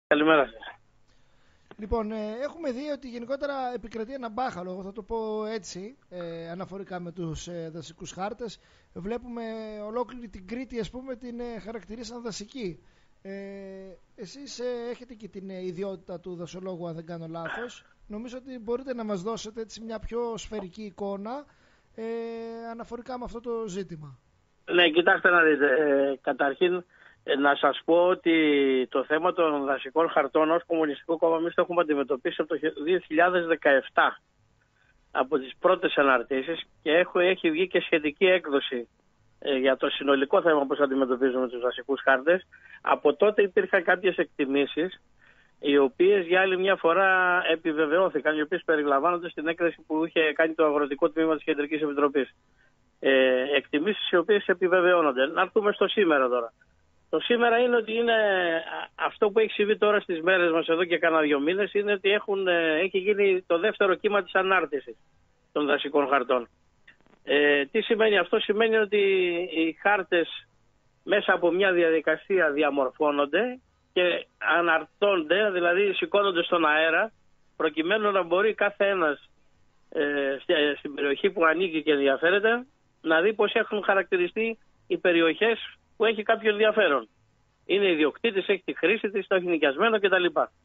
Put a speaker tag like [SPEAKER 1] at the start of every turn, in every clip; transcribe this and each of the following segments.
[SPEAKER 1] Καλημέρα σας.
[SPEAKER 2] Λοιπόν, έχουμε δει ότι γενικότερα επικρατεί ένα μπάχαλο, εγώ θα το πω έτσι, αναφορικά με τους δασικούς χάρτες. Βλέπουμε ολόκληρη την Κρήτη, ας πούμε, την χαρακτηρίσαν δασική. Εσείς έχετε και την ιδιότητα του δασολόγου, αν δεν κάνω λάθος. Νομίζω ότι μπορείτε να μας δώσετε έτσι μια πιο σφαιρική εικόνα αναφορικά με αυτό το ζήτημα.
[SPEAKER 1] Ναι, κοιτάξτε να δείτε. Καταρχήν, να σας πω ότι το θέμα των δασικών χαρτών ως Κομμουνιστικό Κόμμα εμείς το έχουμε αντιμετωπίσει από το 2017, από τις πρώτες αναρτήσεις, και έχει βγει και σχετική έκδοση για το συνολικό θέμα πώς αντιμετωπίζουμε τους δασικούς χάρτες. Από τότε υπήρχαν κάποιες εκτιμήσεις, οι οποίες για άλλη μια φορά επιβεβαιώθηκαν, οι οποίες περιλαμβάνονται στην έκθεση που είχε κάνει το Αγροτικό Τμήμα της Κεντρικής Επιτροπής. Εκτιμήσεις οι οποίες επιβεβαιώνονται. Να έρθουμε στο σήμερα τώρα. Το σήμερα είναι ότι είναι αυτό που έχει συμβεί τώρα στις μέρες μας εδώ και κάνα 2 μήνες, είναι ότι έχει γίνει το δεύτερο κύμα της ανάρτησης των δασικών χαρτών. Τι σημαίνει αυτό? Σημαίνει ότι οι χάρτες μέσα από μια διαδικασία διαμορφώνονται και αναρτώνται, δηλαδή σηκώνονται στον αέρα, προκειμένου να μπορεί κάθε ένας στην περιοχή που ανήκει και ενδιαφέρεται να δει πώς έχουν χαρακτηριστεί οι περιοχές που έχει κάποιο ενδιαφέρον. Είναι ιδιοκτήτης, έχει τη χρήση της, το έχει νοικιασμένο κτλ.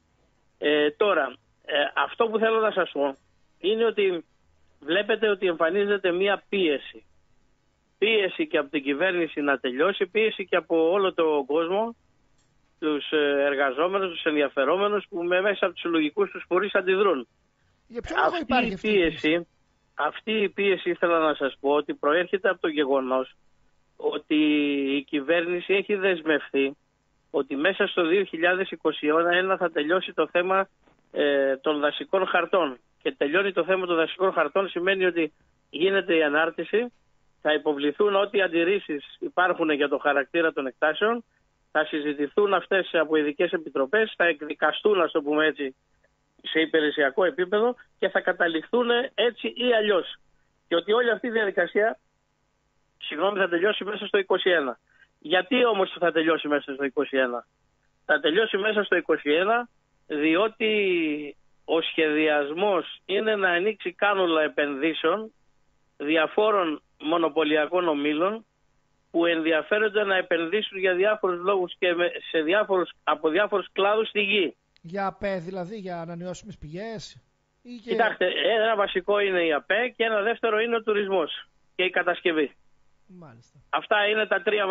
[SPEAKER 1] Τώρα, αυτό που θέλω να σας πω είναι ότι βλέπετε ότι εμφανίζεται μία πίεση. Πίεση και από την κυβέρνηση να τελειώσει, πίεση και από όλο τον κόσμο, τους εργαζόμενους, τους ενδιαφερόμενους που μέσα από τους συλλογικούς τους φορείς αντιδρούν.
[SPEAKER 2] Για ποιο λόγο υπάρχει
[SPEAKER 1] αυτή η πίεση ήθελα να σας πω ότι προέρχεται από το γεγονός ότι η κυβέρνηση έχει δεσμευθεί ότι μέσα στο 2021 θα τελειώσει το θέμα των δασικών χαρτών. Και τελειώνει το θέμα των δασικών χαρτών σημαίνει ότι γίνεται η ανάρτηση, θα υποβληθούν ό,τι αντιρρήσεις υπάρχουν για το χαρακτήρα των εκτάσεων, θα συζητηθούν αυτές από ειδικές επιτροπές, θα εκδικαστούν, ας το πούμε έτσι, σε υπηρεσιακό επίπεδο και θα καταληφθούν έτσι ή αλλιώς. Και ότι όλη αυτή η διαδικασία θα τελειώσει μέσα στο 2021. Γιατί όμως θα τελειώσει μέσα στο 2021? Θα τελειώσει μέσα στο 2021 διότι ο σχεδιασμός είναι να ανοίξει κάνουλα επενδύσεων διαφόρων μονοπωλιακών ομίλων που ενδιαφέρονται να επενδύσουν για διάφορους λόγους και από διάφορους κλάδους στη γη.
[SPEAKER 2] Για ΑΠΕ δηλαδή, για ανανεώσιμες πηγές?
[SPEAKER 1] Κοιτάξτε, ένα βασικό είναι η ΑΠΕ και ένα δεύτερο είναι ο τουρισμός και η κατασκευή.
[SPEAKER 2] Μάλιστα.
[SPEAKER 1] Αυτά είναι τα 3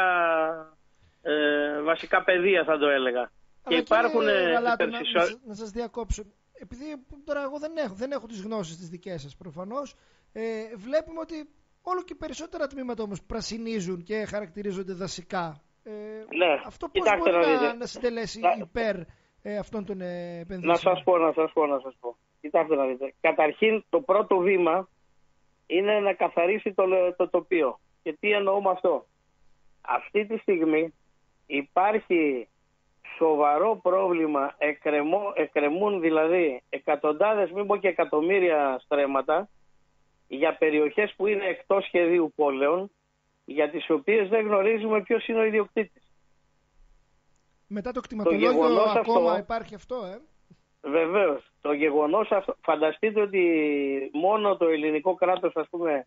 [SPEAKER 1] βασικά πεδία, θα το έλεγα.
[SPEAKER 2] Αλλά
[SPEAKER 1] και υπάρχουν
[SPEAKER 2] να σας διακόψω. Επειδή τώρα εγώ δεν έχω τις γνώσεις τις δικές σας προφανώς, βλέπουμε ότι όλο και περισσότερα τμήματα όμως πρασινίζουν και χαρακτηρίζονται δασικά.
[SPEAKER 1] Ναι.
[SPEAKER 2] Αυτό πώς μπορεί να συντελέσει υπέρ αυτών των επενδύσεων?
[SPEAKER 1] Να σας πω. Κοιτάξτε να δείτε. Καταρχήν το πρώτο βήμα είναι να καθαρίσει το τοπίο. Και τι εννοώ με αυτό? Αυτή τη στιγμή υπάρχει σοβαρό πρόβλημα, εκκρεμούν δηλαδή εκατοντάδες, μην πω και εκατομμύρια στρέμματα για περιοχές που είναι εκτός σχεδίου πόλεων, για τις οποίες δεν γνωρίζουμε ποιος είναι ο ιδιοκτήτης.
[SPEAKER 2] Μετά το κτηματολόγιο ακόμα υπάρχει αυτό,
[SPEAKER 1] Βεβαίως. Το γεγονός αυτό, φανταστείτε ότι μόνο το ελληνικό κράτος, ας πούμε,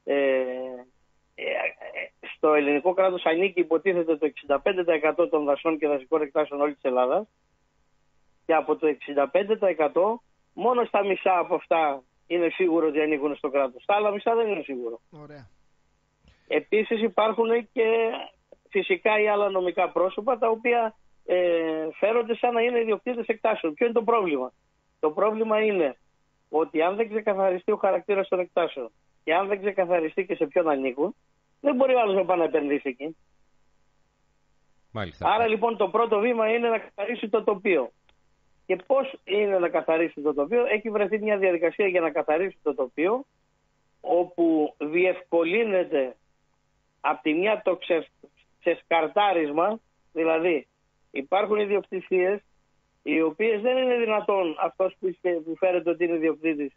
[SPEAKER 1] στο ελληνικό κράτος ανήκει υποτίθεται το 65% των δασών και δασικών εκτάσεων όλης της Ελλάδας, και από το 65% μόνο στα μισά από αυτά είναι σίγουρο ότι ανήκουν στο κράτος. Τα άλλα μισά δεν είναι σίγουρο.
[SPEAKER 2] Ωραία.
[SPEAKER 1] Επίσης υπάρχουν και φυσικά οι άλλα νομικά πρόσωπα τα οποία φέρονται σαν να είναι ιδιοκτήτες εκτάσεων. Ποιο είναι το πρόβλημα? Το πρόβλημα είναι ότι αν δεν ξεκαθαριστεί ο χαρακτήρας των εκτάσεων και αν δεν ξεκαθαριστεί και σε ποιον ανήκουν, δεν μπορεί ο άλλος να πάει να επενδύσει εκεί.
[SPEAKER 3] Μάλιστα.
[SPEAKER 1] Άρα λοιπόν το πρώτο βήμα είναι να καθαρίσει το τοπίο. Και πώς είναι να καθαρίσει το τοπίο? Έχει βρεθεί μια διαδικασία για να καθαρίσει το τοπίο, όπου διευκολύνεται από τη μια το ξεσκαρτάρισμα, δηλαδή υπάρχουν ιδιοκτησίες οι οποίες δεν είναι δυνατόν αυτός που φέρεται ότι είναι ιδιοκτήτης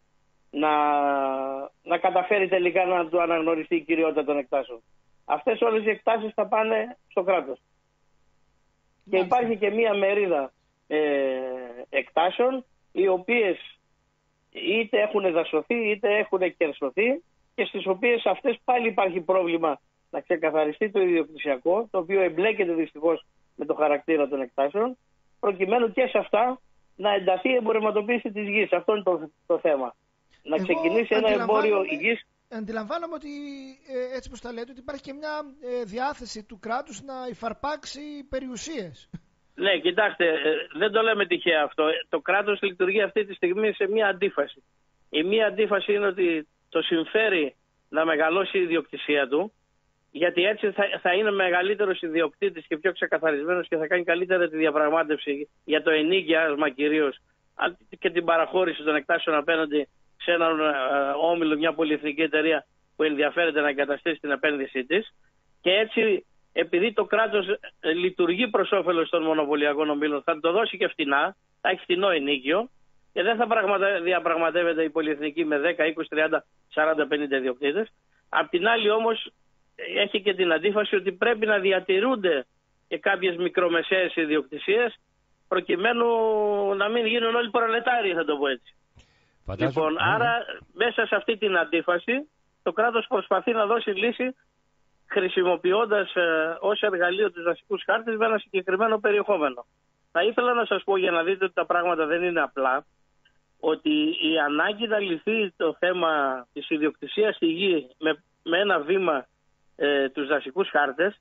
[SPEAKER 1] να καταφέρει τελικά να του αναγνωριστεί η κυριότητα των εκτάσεων. Αυτές όλες οι εκτάσεις θα πάνε στο κράτος. Και υπάρχει και μία μερίδα εκτάσεων, οι οποίες είτε έχουν δασωθεί είτε έχουν κερσωθεί και στις οποίες αυτές πάλι υπάρχει πρόβλημα να ξεκαθαριστεί το ιδιοκτησιακό, το οποίο εμπλέκεται δυστυχώς με το χαρακτήρα των εκτάσεων, προκειμένου και σε αυτά να ενταθεί η εμπορευματοποίηση της γης. Αυτό είναι το θέμα. Να ξεκινήσει ένα εμπόριο γης.
[SPEAKER 2] Αντιλαμβάνομαι ότι έτσι πως τα λέτε, ότι υπάρχει και μια διάθεση του κράτους να υφαρπάξει περιουσίες.
[SPEAKER 1] Ναι, κοιτάξτε, δεν το λέμε τυχαία αυτό. Το κράτος λειτουργεί αυτή τη στιγμή σε μια αντίφαση. Η μία αντίφαση είναι ότι το συμφέρει να μεγαλώσει η ιδιοκτησία του, γιατί έτσι θα είναι μεγαλύτερος ιδιοκτήτης και πιο ξεκαθαρισμένος και θα κάνει καλύτερα τη διαπραγμάτευση για το ενοίκιασμα κυρίως και την παραχώρηση των εκτάσεων απέναντι σε έναν όμιλο, μια πολυεθνική εταιρεία που ενδιαφέρεται να εγκαταστήσει την επένδυσή της. Και έτσι, επειδή το κράτος λειτουργεί προς όφελος των μονοπωλιακών ομίλων, θα το δώσει και φτηνά, θα έχει φτηνό ενοίκιο και δεν θα διαπραγματεύεται η πολυεθνική με 10, 20, 30, 40, 50 ιδιοκτήτες. Απ' την άλλη όμως έχει και την αντίφαση ότι πρέπει να διατηρούνται και κάποιες μικρομεσαίες ιδιοκτησίες προκειμένου να μην γίνουν όλοι προλετάριοι, θα το πω έτσι. Λοιπόν, άρα μέσα σε αυτή την αντίφαση το κράτος προσπαθεί να δώσει λύση χρησιμοποιώντας ως εργαλείο τους δασικούς χάρτες με ένα συγκεκριμένο περιεχόμενο. Θα ήθελα να σας πω, για να δείτε ότι τα πράγματα δεν είναι απλά, ότι η ανάγκη να λυθεί το θέμα της ιδιοκτησίας στη γη με ένα βήμα τους δασικούς χάρτες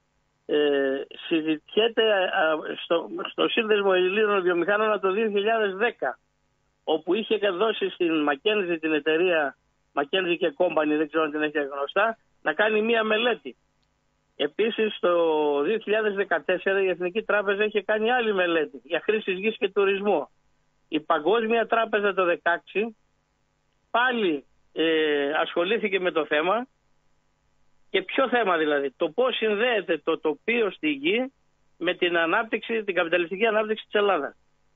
[SPEAKER 1] συζητιέται στο Σύνδεσμο Ελλήνων Βιομηχάνων το 2010, όπου είχε δώσει στην Μακένζι, την εταιρεία Μακένζι και Company, δεν ξέρω αν την έχει γνωστά, να κάνει μία μελέτη. Επίσης το 2014 η Εθνική Τράπεζα είχε κάνει άλλη μελέτη για χρήση γης και τουρισμό. Η Παγκόσμια Τράπεζα το 2016 πάλι ασχολήθηκε με το θέμα. Και ποιο θέμα δηλαδή? Το πώς συνδέεται το τοπίο στη γη με την ανάπτυξη, την καπιταλιστική ανάπτυξη της Ελλάδας.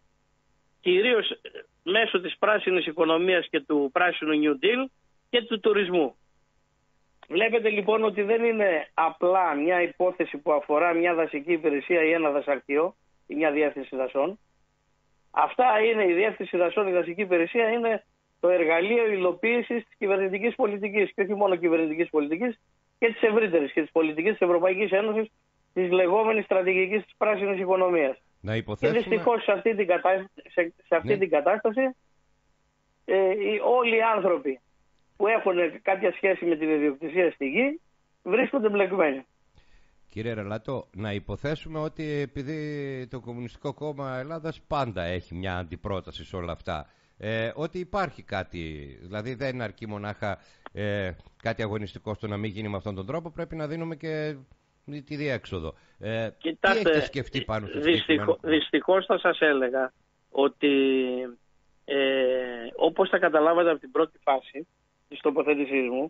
[SPEAKER 1] Κυρίως μέσω της πράσινης οικονομίας και του πράσινου New Deal και του τουρισμού. Βλέπετε λοιπόν ότι δεν είναι απλά μια υπόθεση που αφορά μια δασική υπηρεσία ή ένα δασαρχείο ή μια διεύθυνση δασών. Αυτά είναι η διεύθυνση δασών, η δασική υπηρεσία είναι το εργαλείο υλοποίησης της κυβερνητικής πολιτικής και όχι μόνο κυβερνητικής πολιτικής, και της ευρύτερης και της πολιτικής της Ευρωπαϊκής Ένωσης, της λεγόμενης στρατηγικής της πράσινης οικονομίας. Και δυστυχώς σε αυτή την κατάσταση όλοι οι άνθρωποι που έχουν κάποια σχέση με την ιδιοκτησία στη γη βρίσκονται μπλεκμένοι.
[SPEAKER 3] Κύριε Ρελάτο, να υποθέσουμε ότι επειδή το Κομμουνιστικό Κόμμα Ελλάδας πάντα έχει μια αντιπρόταση σε όλα αυτά, ότι υπάρχει κάτι, δηλαδή δεν αρκεί μονάχα κάτι αγωνιστικό στο να μην γίνει με αυτόν τον τρόπο, πρέπει να δίνουμε και τη διέξοδο.
[SPEAKER 1] Κοιτάτε,
[SPEAKER 3] τι έχετε σκεφτεί πάνω στο συγκεκριμένο?
[SPEAKER 1] Δυστυχώς θα σας έλεγα ότι όπως τα καταλάβατε από την πρώτη φάση της τοποθέτησής μου,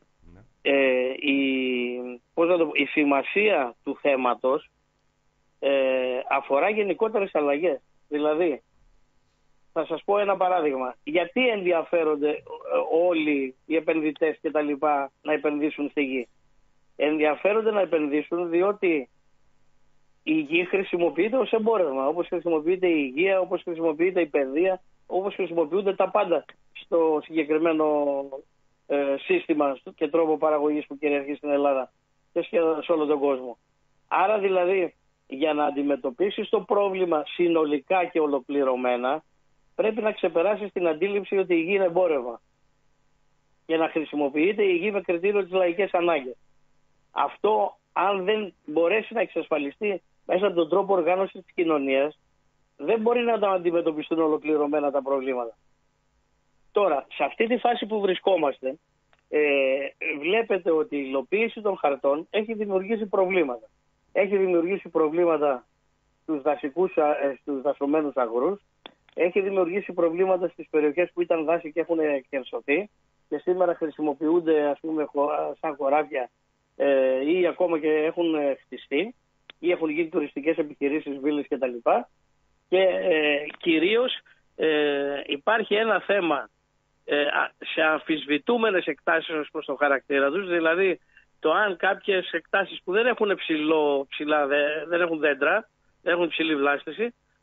[SPEAKER 1] η σημασία του θέματος αφορά γενικότερες αλλαγές. Δηλαδή, θα σας πω ένα παράδειγμα. Γιατί ενδιαφέρονται όλοι οι επενδυτές και τα λοιπά να επενδύσουν στη γη? Ενδιαφέρονται να επενδύσουν διότι η γη χρησιμοποιείται ως εμπόρευμα. Όπως χρησιμοποιείται η υγεία, όπως χρησιμοποιείται η παιδεία, όπως χρησιμοποιούνται τα πάντα στο συγκεκριμένο σύστημα και τρόπο παραγωγής που κυριαρχεί στην Ελλάδα και σε όλο τον κόσμο. Άρα δηλαδή, για να αντιμετωπίσεις το πρόβλημα συνολικά και ολοκληρωμένα, πρέπει να ξεπεράσεις την αντίληψη ότι η γη είναι εμπόρευμα και να χρησιμοποιείται η γη με κριτήριο τις λαϊκές ανάγκες. Αυτό, αν δεν μπορέσει να εξασφαλιστεί μέσα από τον τρόπο οργάνωσης της κοινωνίας, δεν μπορεί να τα αντιμετωπιστούν ολοκληρωμένα τα προβλήματα. Τώρα, σε αυτή τη φάση που βρισκόμαστε, βλέπετε ότι η υλοποίηση των χαρτών έχει δημιουργήσει προβλήματα. Έχει δημιουργήσει προβλήματα στους δασωμένους αγρούς, έχει δημιουργήσει προβλήματα στις περιοχές που ήταν δάση και έχουν κερσωθεί και σήμερα χρησιμοποιούνται, ας πούμε, σαν χωράφια ή ακόμα και έχουν χτιστεί ή έχουν γίνει τουριστικές επιχειρήσεις, βίλες κτλ. Και κυρίως υπάρχει ένα θέμα σε αμφισβητούμενες εκτάσεις ως προς το χαρακτήρα τους, δηλαδή το αν κάποιες εκτάσεις που δεν έχουν δεν έχουν δέντρα, δεν έχουν ψηλή βλάστηση,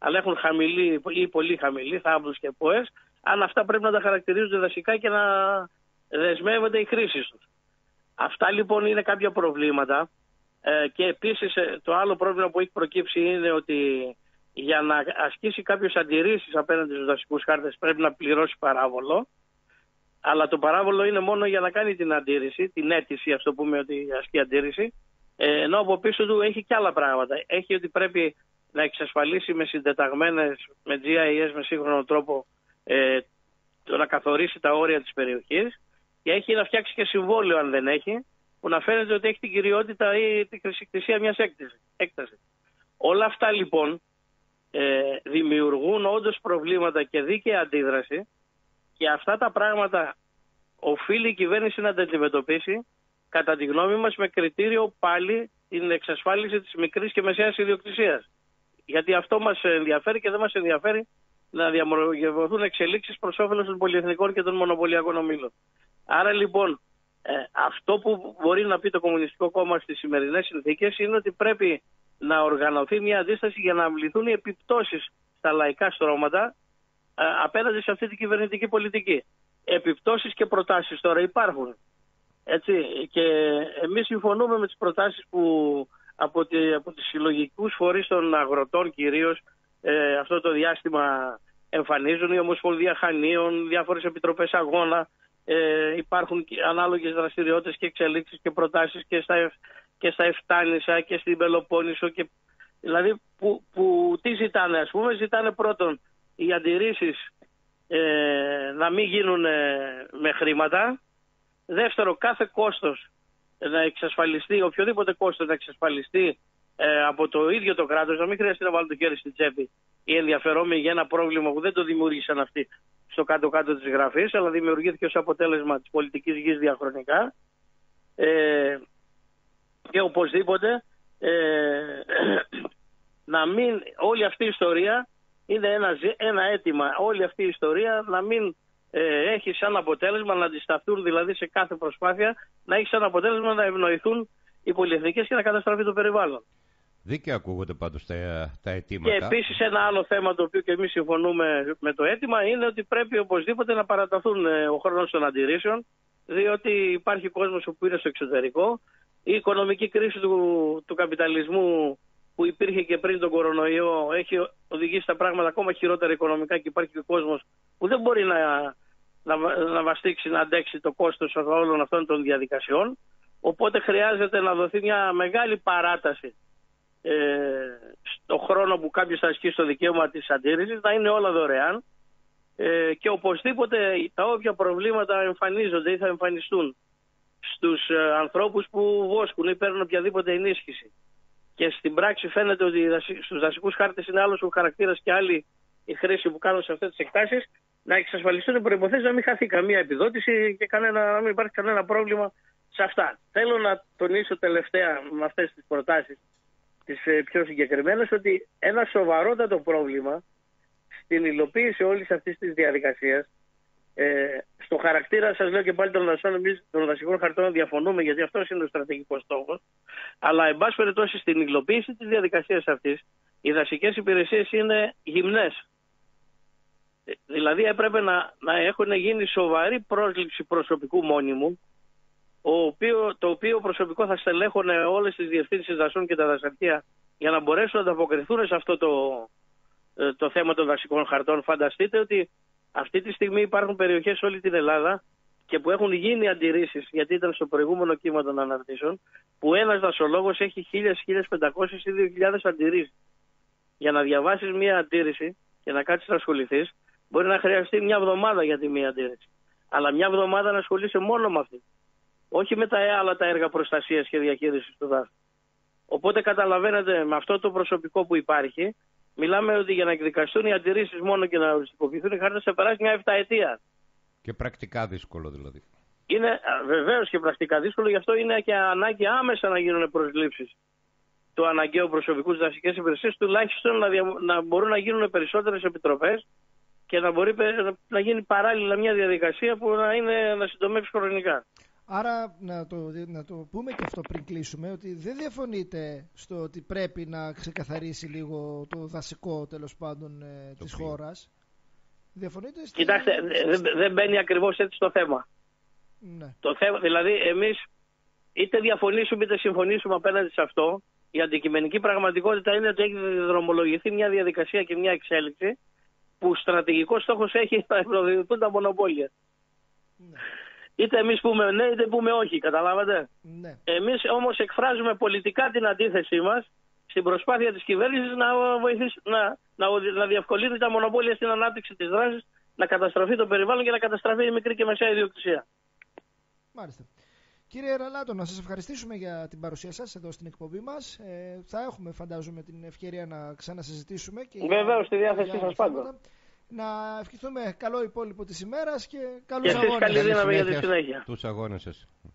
[SPEAKER 1] αλλά έχουν χαμηλή ή πολύ χαμηλή θάμπλους και ΠΟΕΣ, αν αυτά πρέπει να τα χαρακτηρίζονται δασικά και να δεσμεύονται η χρήση τους. Αυτά λοιπόν είναι κάποια προβλήματα. Και επίσης το άλλο πρόβλημα που έχει προκύψει είναι ότι για να ασκήσει κάποιος αντιρρήσεις απέναντι στους δασικούς χάρτες πρέπει να πληρώσει παράβολο, αλλά το παράβολο είναι μόνο για να κάνει την αντίρρηση, την αίτηση, ας το πούμε ότι ασκεί αντίρρηση, ενώ από πίσω του έχει και άλλα πράγματα. Έχει ότι πρέπει να εξασφαλίσει με συντεταγμένες, με GIS, με σύγχρονο τρόπο, το να καθορίσει τα όρια της περιοχής, και έχει να φτιάξει και συμβόλαιο αν δεν έχει, που να φαίνεται ότι έχει την κυριότητα ή την χρησικτησία μιας έκτασης. Όλα αυτά λοιπόν δημιουργούν όντως προβλήματα και δίκαια αντίδραση, και αυτά τα πράγματα οφείλει η κυβέρνηση να τα αντιμετωπίσει, κατά τη γνώμη μας, με κριτήριο πάλι την εξασφάλιση της μικρής και μεσαίας ιδιοκτησίας. Γιατί αυτό μας ενδιαφέρει και δεν μας ενδιαφέρει να διαμορφωθούν εξελίξεις προς όφελος των πολυεθνικών και των μονοπωλιακών ομίλων. Άρα λοιπόν αυτό που μπορεί να πει το Κομμουνιστικό Κόμμα στις σημερινές συνθήκες είναι ότι πρέπει να οργανωθεί μια αντίσταση για να αμβληθούν οι επιπτώσεις στα λαϊκά στρώματα απέναντι σε αυτή την κυβερνητική πολιτική. Επιπτώσεις και προτάσεις τώρα υπάρχουν. Έτσι, και εμείς συμφωνούμε με τις προτάσεις που από τις συλλογικούς φορείς των αγροτών κυρίως αυτό το διάστημα εμφανίζουν, η Ομοσπονδία Χανίων, διάφορες επιτροπές αγώνα, υπάρχουν ανάλογες δραστηριότητες και εξελίξεις και προτάσεις και στα Εφτάνησα και στην Πελοπόννησο, και δηλαδή που τι ζητάνε, ας πούμε, ζητάνε πρώτον οι αντιρρήσεις να μην γίνουν με χρήματα. Δεύτερο, κάθε κόστος να εξασφαλιστεί, οποιοδήποτε κόστος να εξασφαλιστεί από το ίδιο το κράτος, να μην χρειαστεί να βάλουν το χέρι στην τσέπη οι ενδιαφερόμενοι για ένα πρόβλημα που δεν το δημιούργησαν αυτοί στο κάτω-κάτω της γραφής, αλλά δημιουργήθηκε ως αποτέλεσμα της πολιτικής γης διαχρονικά. Και οπωσδήποτε να μην, όλη αυτή η ιστορία είναι ένα αίτημα, όλη αυτή η ιστορία να μην έχει σαν αποτέλεσμα να αντισταθούν, δηλαδή σε κάθε προσπάθεια να έχει σαν αποτέλεσμα να ευνοηθούν οι πολυεθνικές και να καταστραφεί το περιβάλλον.
[SPEAKER 3] Δίκαια ακούγονται πάντως τα αιτήματα.
[SPEAKER 1] Και επίσης ένα άλλο θέμα το οποίο και εμείς συμφωνούμε με το αίτημα είναι ότι πρέπει οπωσδήποτε να παραταθούν ο χρόνος των αντιρρήσεων, διότι υπάρχει κόσμος που είναι στο εξωτερικό. Η οικονομική κρίση του καπιταλισμού που υπήρχε και πριν τον κορονοϊό έχει οδηγήσει τα πράγματα ακόμα χειρότερα οικονομικά, και υπάρχει και κόσμος που δεν μπορεί να βαστίξει, να αντέξει το κόστος όλων αυτών των διαδικασιών. Οπότε χρειάζεται να δοθεί μια μεγάλη παράταση στο χρόνο που κάποιος θα ασκήσει το δικαίωμα της αντίρρησης, να είναι όλα δωρεάν, και οπωσδήποτε τα όποια προβλήματα εμφανίζονται ή θα εμφανιστούν στους ανθρώπους που βόσκουν ή παίρνουν οποιαδήποτε ενίσχυση, και στην πράξη φαίνεται ότι στους δασικούς χάρτες είναι άλλος ο χαρακτήρας και άλλη η χρήση που κάνουν σε αυτές τις εκτάσεις, να εξασφαλιστούν οι προϋποθέσεις να μην χαθεί καμία επιδότηση και να μην υπάρχει κανένα πρόβλημα σε αυτά. Θέλω να τονίσω τελευταία με αυτές τις προτάσεις, τις πιο συγκεκριμένες, ότι ένα σοβαρότατο πρόβλημα στην υλοποίηση όλης αυτής της διαδικασίας, στο χαρακτήρα, σας λέω και πάλι, των δασών, εμείς των δασικών χαρτών διαφωνούμε, γιατί αυτός είναι ο στρατηγικός στόχος, αλλά εν πάση περιπτώσει στην υλοποίηση της διαδικασίας αυτής οι δασικές υπηρεσίες είναι γυμνές. Δηλαδή έπρεπε να έχουν γίνει σοβαρή πρόσληψη προσωπικού μόνιμου, το οποίο προσωπικό θα στελέχωνε όλες τις διευθύνσεις δασών και τα δασαρχεία για να μπορέσουν να ανταποκριθούν σε αυτό το θέμα των δασικών χαρτών. Φανταστείτε ότι αυτή τη στιγμή υπάρχουν περιοχές σε όλη την Ελλάδα και που έχουν γίνει αντιρρήσεις, γιατί ήταν στο προηγούμενο κύμα των αναρτήσεων, που ένας δασολόγος έχει 1.000, 1.500 ή 2.000 αντιρρήσεις. Για να διαβάσεις μία αντίρρηση και να κάτσεις να ασχοληθείς, μπορεί να χρειαστεί μια εβδομάδα για τη μία αντίρρηση. Αλλά μια εβδομάδα να ασχολείσαι μόνο με αυτή. Όχι με τα άλλα τα έργα προστασίας και διαχείρισης του δάσους. Οπότε καταλαβαίνετε, με αυτό το προσωπικό που υπάρχει, μιλάμε ότι για να εκδικαστούν οι αντιρρήσεις μόνο και να οριστικοποιηθούν οι χάρτες θα περάσει μια 7 ετία.
[SPEAKER 3] Και πρακτικά δύσκολο δηλαδή.
[SPEAKER 1] Είναι βεβαίως και πρακτικά δύσκολο, γι' αυτό είναι και ανάγκη άμεσα να γίνουν προσλήψεις του αναγκαίου προσωπικού στις δασικές υπηρεσίες, τουλάχιστον να μπορούν να γίνουν περισσότερες επιτροπές και να μπορεί να γίνει παράλληλα μια διαδικασία που να συντομεύσει χρονικά.
[SPEAKER 2] Άρα να το πούμε και αυτό πριν κλείσουμε, ότι δεν διαφωνείτε στο ότι πρέπει να ξεκαθαρίσει λίγο το δασικό, τέλος πάντων, της χώρας. Διαφωνείτε?
[SPEAKER 1] Κοιτάξτε, δεν μπαίνει ακριβώς έτσι το θέμα.
[SPEAKER 2] Ναι.
[SPEAKER 1] Το θέμα, δηλαδή εμείς είτε διαφωνήσουμε είτε συμφωνήσουμε απέναντι σε αυτό, η αντικειμενική πραγματικότητα είναι ότι έχει δρομολογηθεί μια διαδικασία και μια εξέλιξη που στρατηγικός στόχος έχει να ευρωδιωθούν τα μονοπόλια.
[SPEAKER 2] Ναι.
[SPEAKER 1] Είτε εμείς πούμε ναι, είτε πούμε όχι, καταλάβατε.
[SPEAKER 2] Ναι.
[SPEAKER 1] Εμείς όμως εκφράζουμε πολιτικά την αντίθεσή μας στην προσπάθεια της κυβέρνησης να βοηθήσει, να διευκολύνει τα μονοπόλια στην ανάπτυξη της δράσης, να καταστραφεί το περιβάλλον και να καταστραφεί η μικρή και μεσαία ιδιοκτησία.
[SPEAKER 2] Μάλιστα. Κύριε Ραλάτο, να σας ευχαριστήσουμε για την παρουσία σας εδώ στην εκπομπή μας. Θα έχουμε, φαντάζομαι, την ευκαιρία να ξανασυζητήσουμε.
[SPEAKER 1] Βεβαίως, στη διάθεσή σας πάντα.
[SPEAKER 2] Να ευχηθούμε καλό υπόλοιπο της ημέρας και καλούς
[SPEAKER 1] αγώνες. Και εσείς καλή δύναμη για τη συνέχεια.
[SPEAKER 3] Τους αγώνες σας.